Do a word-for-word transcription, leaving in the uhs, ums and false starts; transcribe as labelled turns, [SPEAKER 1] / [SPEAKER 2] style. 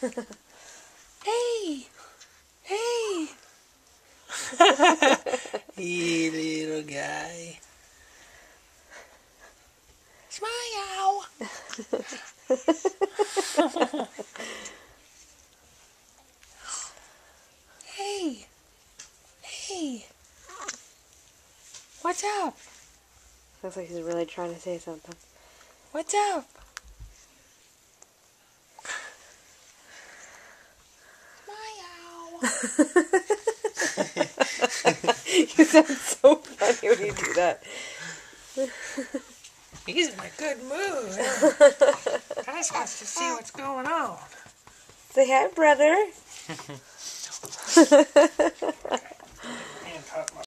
[SPEAKER 1] Hey! Hey! Hey, little guy. Smile! Hey! Hey! What's up?
[SPEAKER 2] Looks like he's really trying to say something.
[SPEAKER 1] What's up? Smile!
[SPEAKER 2] You sound so funny when you do that.
[SPEAKER 1] He's in a good mood. I just wants to see what's going on.
[SPEAKER 2] Say hi, brother.